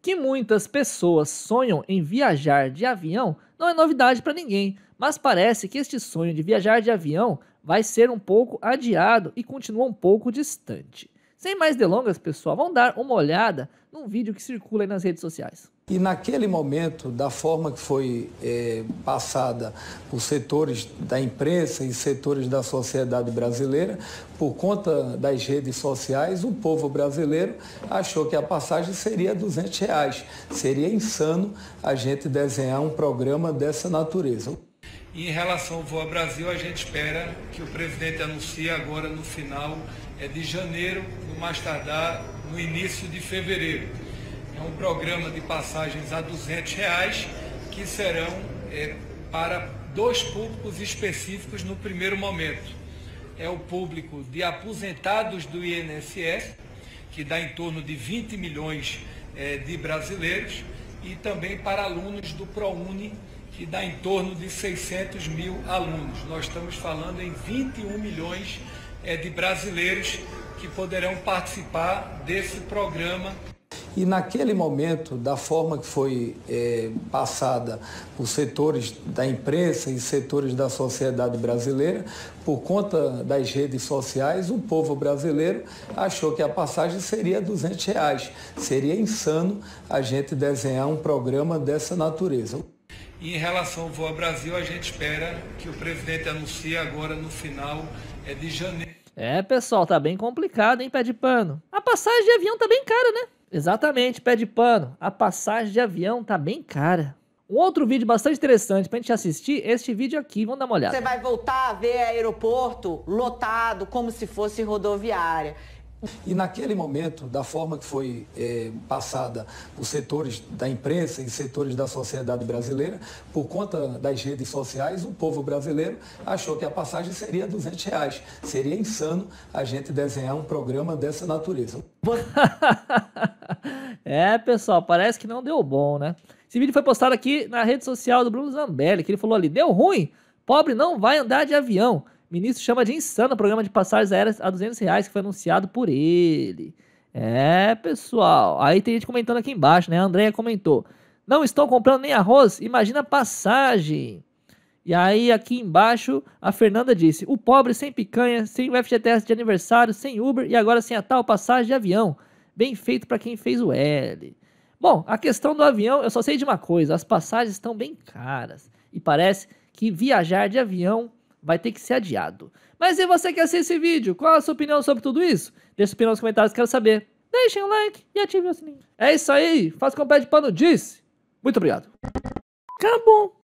Que muitas pessoas sonham em viajar de avião não é novidade para ninguém, mas parece que este sonho de viajar de avião vai ser um pouco adiado e continua um pouco distante. Sem mais delongas, pessoal, vamos dar uma olhada num vídeo que circula aí nas redes sociais. E naquele momento, da forma que foi passada por setores da imprensa e setores da sociedade brasileira, por conta das redes sociais, o povo brasileiro achou que a passagem seria R$ 200. Seria insano a gente desenhar um programa dessa natureza. Em relação ao Voa Brasil, a gente espera que o presidente anuncie agora no final de janeiro, no mais tardar no início de fevereiro. É um programa de passagens a R$ 200 que serão para dois públicos específicos no primeiro momento. É o público de aposentados do INSS, que dá em torno de 20 milhões de brasileiros, e também para alunos do ProUni, que dá em torno de 600 mil alunos. Nós estamos falando em 21 milhões de brasileiros que poderão participar desse programa. E naquele momento, da forma que foi passada por setores da imprensa e setores da sociedade brasileira, por conta das redes sociais, o povo brasileiro achou que a passagem seria R$ 200. Seria insano a gente desenhar um programa dessa natureza. Em relação ao Voa Brasil, a gente espera que o presidente anuncie agora no final de janeiro. Pessoal, tá bem complicado, hein, pé de pano? A passagem de avião tá bem cara, né? Exatamente, pé de pano. A passagem de avião tá bem cara. Um outro vídeo bastante interessante pra gente assistir, este vídeo aqui, vamos dar uma olhada. Você vai voltar a ver aeroporto lotado, como se fosse rodoviária. E naquele momento, da forma que foi passada por setores da imprensa e setores da sociedade brasileira, por conta das redes sociais, o povo brasileiro achou que a passagem seria R$ 200. Seria insano a gente desenhar um programa dessa natureza. Pessoal, parece que não deu bom, né? Esse vídeo foi postado aqui na rede social do Bruno Zambelli, que ele falou ali: deu ruim, pobre não vai andar de avião. Ministro chama de insano o programa de passagens aéreas a R$ 200 que foi anunciado por ele. Pessoal. Aí tem gente comentando aqui embaixo, né? A Andréia comentou: não estão comprando nem arroz, imagina a passagem. E aí aqui embaixo a Fernanda disse: o pobre sem picanha, sem o FGTS de aniversário, sem Uber e agora sem a tal passagem de avião. Bem feito para quem fez o L. Bom, a questão do avião, eu só sei de uma coisa: as passagens estão bem caras. E parece que viajar de avião vai ter que ser adiado. Mas se você quer assistir esse vídeo, qual a sua opinião sobre tudo isso? Deixe sua opinião nos comentários, quero saber. Deixem o like e ativem o sininho. É isso aí, faça como o pé de pano disse. Muito obrigado. Acabou.